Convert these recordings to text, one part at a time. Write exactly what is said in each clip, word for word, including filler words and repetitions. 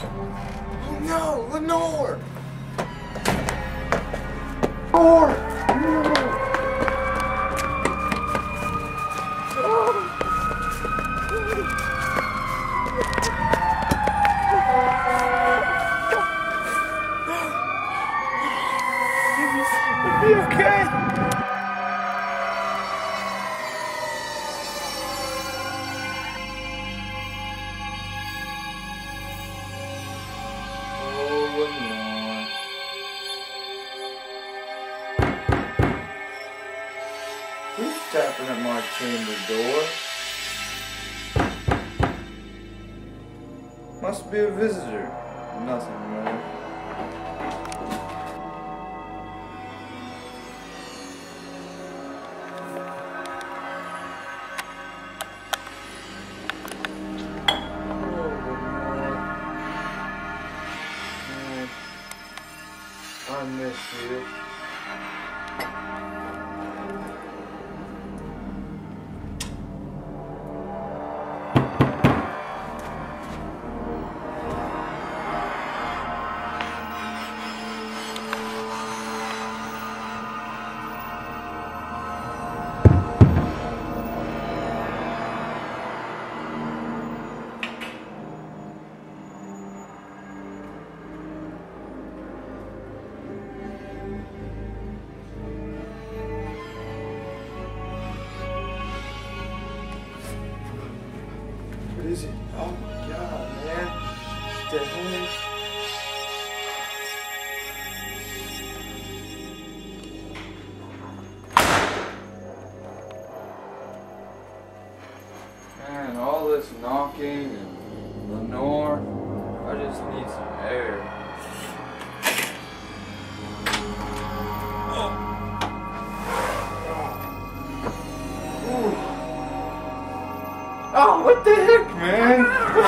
Oh no, Lenore! Lenore! No! Are you okay? Who's tapping at my chamber door? Must be a visitor. Nothing more. I miss you. What is it? Oh my god, man. The heck? Man, all this knocking and Lenore, I just need some air. Oh, what the heck, man?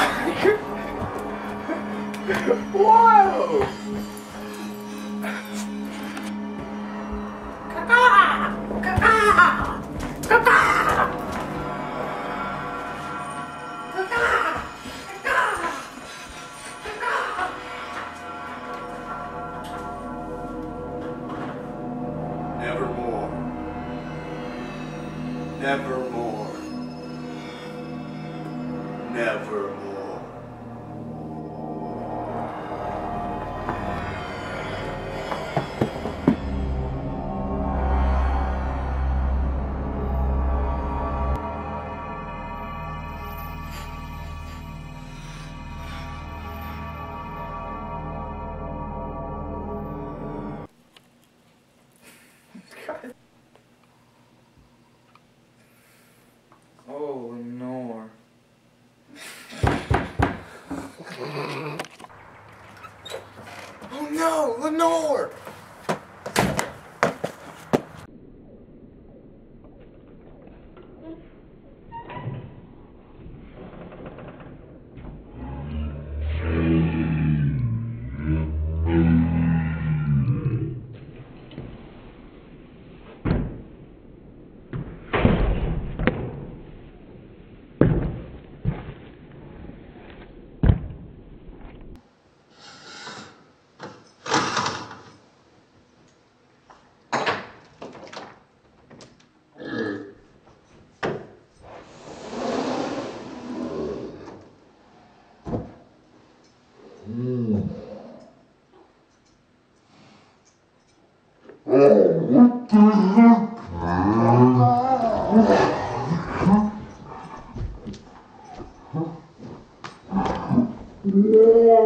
Whoa! Nevermore. Nevermore. Nevermore. Oh, Lenore. Oh no, Lenore! What the heck? Yeah.